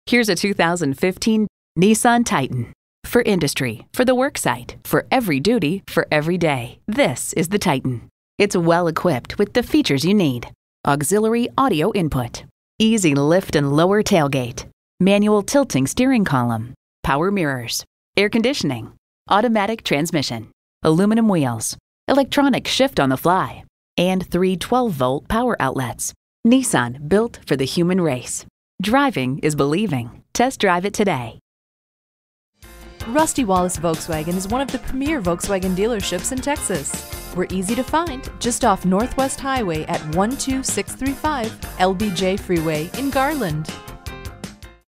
Here's a 2015 Nissan Titan. For industry, for the worksite, for every duty, for every day. This is the Titan. It's well equipped with the features you need. Auxiliary audio input, easy lift and lower tailgate, manual tilting steering column, power mirrors, air conditioning, automatic transmission, aluminum wheels, electronic shift on the fly, and 3 12-volt power outlets. Nissan, built for the human race. Driving is believing. Test drive it today. Rusty Wallis Volkswagen is one of the premier Volkswagen dealerships in Texas. We're easy to find just off Northwest Highway at 12635 LBJ Freeway in Garland.